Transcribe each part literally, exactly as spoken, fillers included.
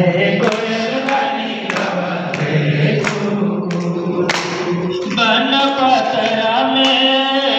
है कोयल रानी गावे बन पतरा में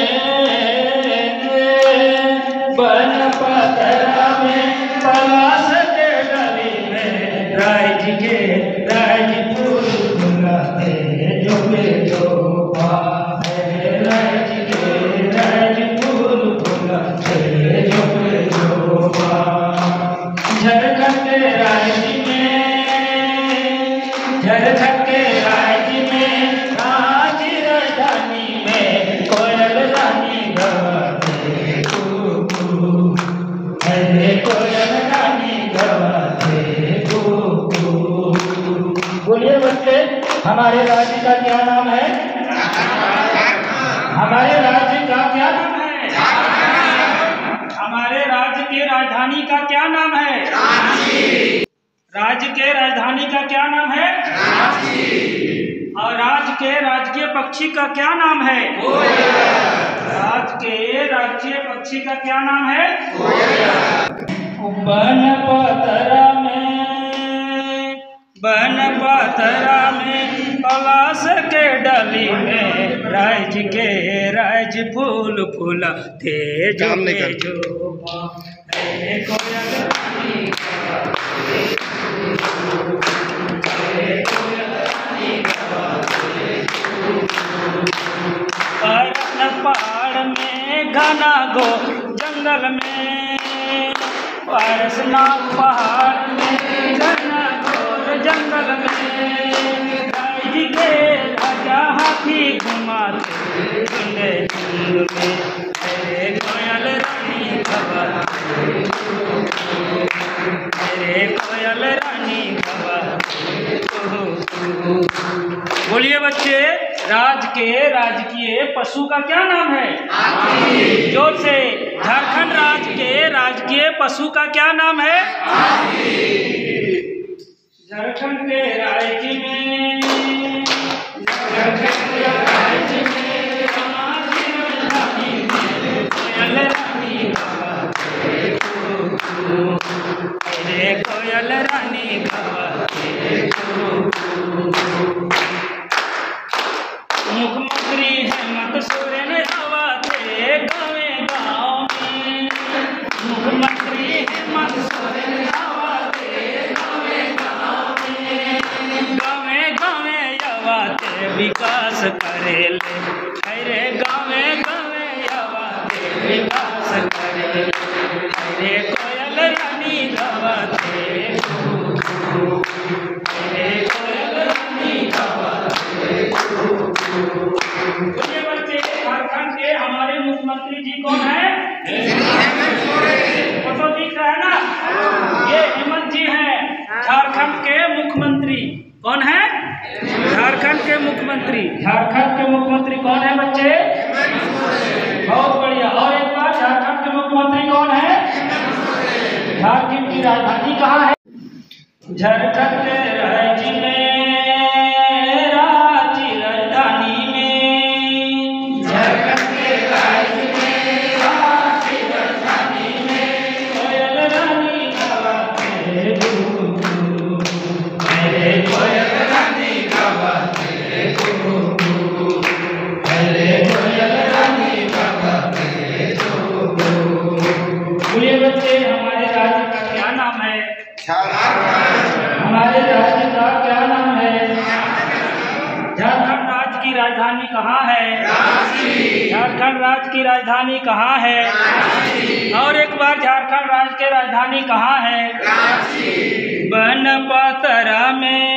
बन पतरा में पलाश के गली में राज के राज फूल फुलाते जो बेजोबा है राज के राज फूल फुलाते जो बेजोबा झारखंड राज्य में झारखंड राज्य में राज राजधानी में कोयल रानी गावे है कोयल रानी गावे। बोलिए बच्चे, हमारे राज्य का क्या नाम है? हमारे राज्य का क्या नाम है? हमारे राज्य के राजधानी का क्या नाम है? राज्य के राजधानी का क्या नाम है? और राज्य के राजकीय पक्षी का क्या नाम है? राज्य के राजकीय पक्षी का क्या नाम है? बन पतरा में बन पतरा में पलाश के डली में राज के राज फूल फूला थे जो बेजोबा है कोयल रानी गावे पहाड़ में घना गो जंगल में पारसनाथ पहाड़ में घना घोर जंगल में राज के राजा हाथी घुमाते झुंडे झुंड में मेरे कोयल रानी गावे मेरे कोयल रानी गावे। बोलिए बच्चे, राज्य के राजकीय पशु का क्या नाम है? जोर से, झारखंड राज्य के राजकीय पशु का क्या नाम है? झारखंड के राज्य में झारखंड के राज्य में कोयल रानी गावे मेरे कोयल रानी गावे। मुख्यमंत्री हेमंत सोरेन आवा थे गावे गाँव में मुख्यमंत्री हेमंत सोरेन आवा थे गावे गाँव में गावे गावे आवा थे विकास करेले अरे गावे गावे आवा थे विकास करेले अरे कोयल रानी गावा थे अरे कोयल रानी गावा बोलिए बच्चे, झारखंड के हमारे मुख्यमंत्री जी कौन है? फोटो दिख रहा है ना, ये हेमंत जी हैं झारखंड के मुख्यमंत्री। कौन है? झारखंड के मुख्यमंत्री। झारखंड के मुख्यमंत्री कौन है बच्चे? बहुत बढ़िया। और एक बार, झारखंड के मुख्यमंत्री कौन है? झारखंड की राजधानी कहाँ है? झारखंड के राज्य में हमारे राज्य का क्या नाम है? हमारे राज्य का क्या नाम है? झारखंड राज्य की राजधानी कहाँ है? झारखंड राज्य की राजधानी कहाँ है? और एक बार, झारखंड राज्य की राजधानी कहाँ है? बन पतरा में